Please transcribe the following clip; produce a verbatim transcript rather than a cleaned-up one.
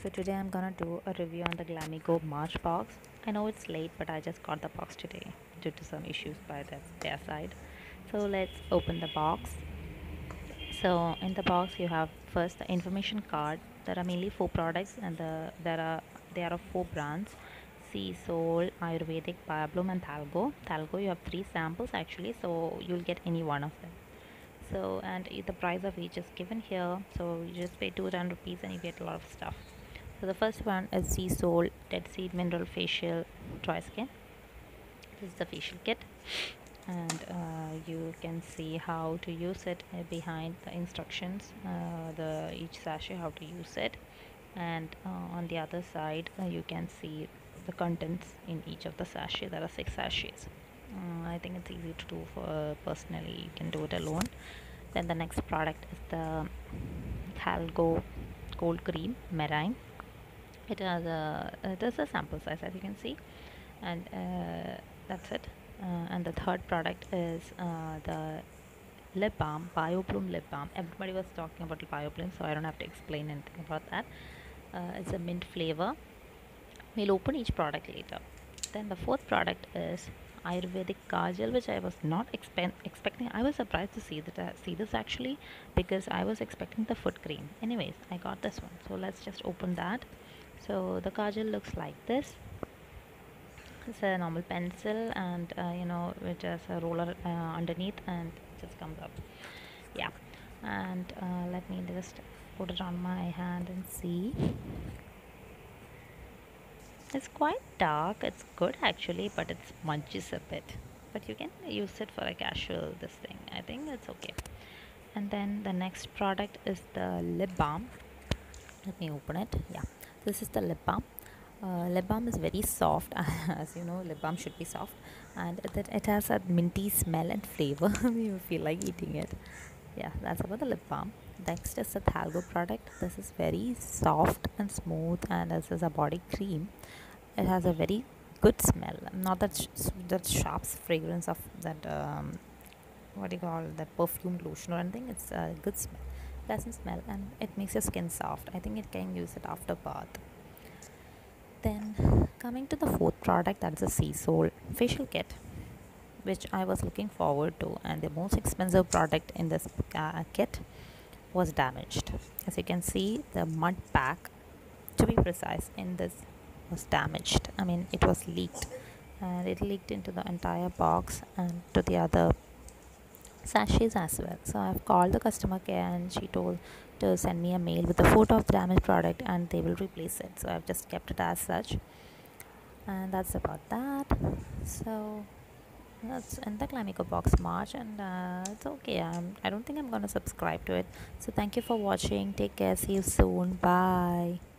So today I'm gonna do a review on the GLAMEGO March box. I know it's late, but I just got the box today due to some issues by the, their side. So let's open the box. So in the box you have first the information card. There are mainly four products, and the, there are there are four brands: Sea Soul, Ayurvedic, Biobloom, and Thalgo. Thalgo, you have three samples actually, so you'll get any one of them. So and the price of each is given here, so you just pay two hundred rupees and you get a lot of stuff. So the first one is Sea Soul Dead Seed Mineral Facial Dry Skin. This is the facial kit, and uh, you can see how to use it uh, behind the instructions, uh, the each sachet how to use it, and uh, on the other side uh, you can see the contents in each of the sachets. There are six sachets. uh, I think it's easy to do for uh, personally you can do it alone. Then the next product is the Thalgo Cold Cream Marine. It has a it is a sample size, as you can see, and uh, that's it. Uh, and the third product is uh, the lip balm, Biobloom lip balm. Everybody was talking about Biobloom, so I don't have to explain anything about that. Uh, it's a mint flavor. We'll open each product later. Then the fourth product is Ayurvedic kajal, which I was not expe- expecting. I was surprised to see that uh, see this actually, because I was expecting the foot cream. Anyways, I got this one, so let's just open that. So the kajal looks like this. It's a normal pencil, and uh, you know it has a roller uh, underneath, and it just comes up. Yeah, and uh, let me just put it on my hand and see. It's quite dark. It's good actually, but it smudges a bit. But you can use it for a casual this thing. I think it's okay. And then the next product is the lip balm. Let me open it. Yeah, this is the lip balm. Uh, lip balm is very soft. As you know, lip balm should be soft, and it, it has a minty smell and flavor. You feel like eating it. Yeah, that's about the lip balm. Next is the Thalgo product. This is very soft and smooth, and this is a body cream. It has a very good smell, not that sh- that sharp fragrance of that um, what do you call that perfume lotion or anything. It's a good smell, pleasant smell, and it makes your skin soft. I think it can use it after bath. Then coming to the fourth product, that's a Sea Soul facial kit, which I was looking forward to, and the most expensive product in this uh, kit was damaged. As you can see, the mud pack, to be precise, in this was damaged. I mean, it was leaked, and it leaked into the entire box and to the other sachets as well. So I've called the customer care, and she told to send me a mail with a photo of the damaged product, and they will replace it. So I've just kept it as such, and that's about that. So that's in the GLAMEGO box March, and uh, it's okay. I'm, I don't think I'm gonna subscribe to it. So thank you for watching. Take care. See you soon. Bye.